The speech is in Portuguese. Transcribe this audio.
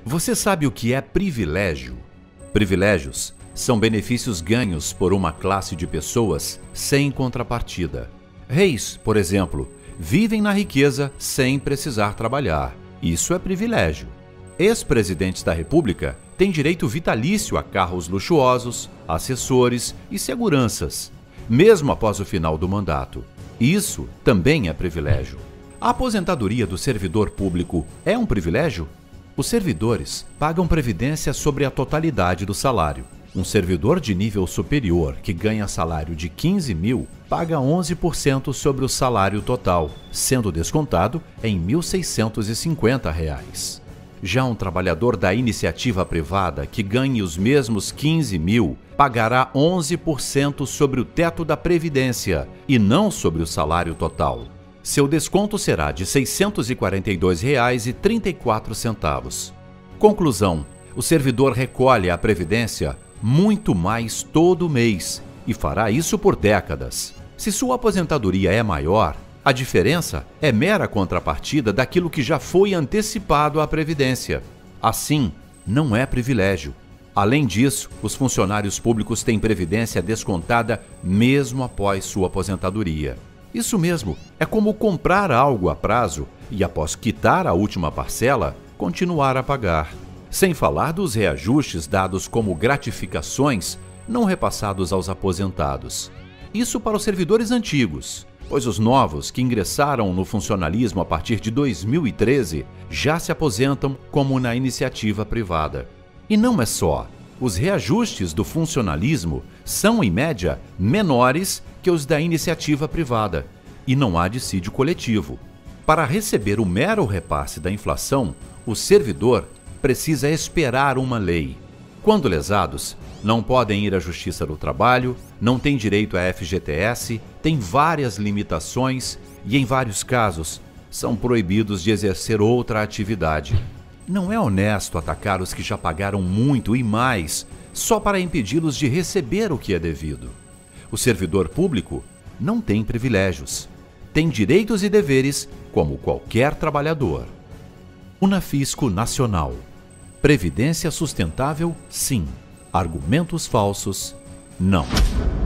Você sabe o que é privilégio? Privilégios são benefícios ganhos por uma classe de pessoas sem contrapartida. Reis, por exemplo, vivem na riqueza sem precisar trabalhar. Isso é privilégio. Ex-presidentes da República têm direito vitalício a carros luxuosos, assessores e seguranças, mesmo após o final do mandato. Isso também é privilégio. A aposentadoria do servidor público é um privilégio? Os servidores pagam previdência sobre a totalidade do salário. Um servidor de nível superior que ganha salário de 15 mil paga 11% sobre o salário total, sendo descontado em R$ 1.650. Já um trabalhador da iniciativa privada que ganhe os mesmos 15 mil pagará 11% sobre o teto da Previdência e não sobre o salário total. Seu desconto será de R$ 642,34. Conclusão: o servidor recolhe a Previdência muito mais todo mês e fará isso por décadas. Se sua aposentadoria é maior, a diferença é mera contrapartida daquilo que já foi antecipado à Previdência. Assim, não é privilégio. Além disso, os funcionários públicos têm previdência descontada mesmo após sua aposentadoria. Isso mesmo, é como comprar algo a prazo e, após quitar a última parcela, continuar a pagar. Sem falar dos reajustes dados como gratificações não repassados aos aposentados. Isso para os servidores antigos, pois os novos que ingressaram no funcionalismo a partir de 2013 já se aposentam como na iniciativa privada. E não é só. Os reajustes do funcionalismo são, em média, menores que os da iniciativa privada, e não há dissídio coletivo. Para receber o mero repasse da inflação, o servidor precisa esperar uma lei. Quando lesados, não podem ir à Justiça do Trabalho, não têm direito à FGTS, têm várias limitações e, em vários casos, são proibidos de exercer outra atividade. Não é honesto atacar os que já pagaram muito e mais só para impedi-los de receber o que é devido. O servidor público não tem privilégios. Tem direitos e deveres como qualquer trabalhador. Unafisco Nacional. Previdência sustentável, sim. Argumentos falsos, não.